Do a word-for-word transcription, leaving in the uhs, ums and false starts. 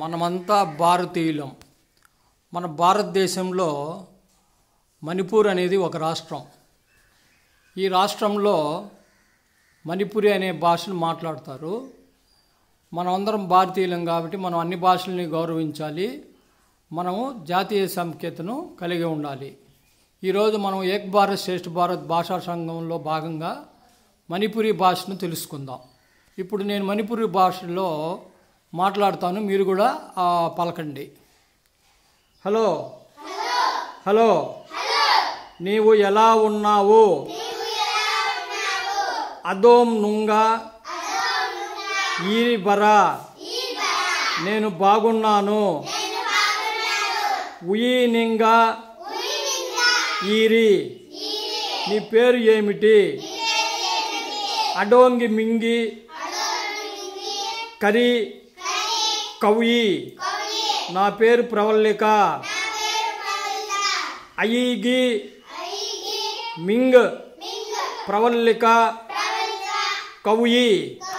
మనమంతా భారతీయులం. మన భారతదేశంలో మణిపూర్ అనేది ఒక రాష్ట్రం. ఈ రాష్ట్రంలో మణిపురి అనే భాషను మాట్లాడతారు. మనం అందరం భారతీయులం కాబట్టి మనం అన్ని భాషల్ని గౌరవించాలి. మనము జాతీయ సమైక్యతను కలిగి ఉండాలి. ఈరోజు మనం ఏక్ భారత్ శ్రేష్ఠ భారత్ భాషా సంఘంలో భాగంగా మణిపురి భాషను తెలుసుకుందాం. ఇప్పుడు నేను మణిపురి భాషలో మాట్లాడతాను, మీరు కూడా పలకండి. హలో హలో నీవు ఎలా ఉన్నావు? అదోం నుంగా ఈరి బరా నేను బాగున్నాను. ఉయి నింగా ఈరి నీ పేరు ఏమిటి? అడోంగి మింగి కరి కవి నా పేరు ప్రవల్లిక. అయిగి మింగ్ ప్రవల్లిక కవి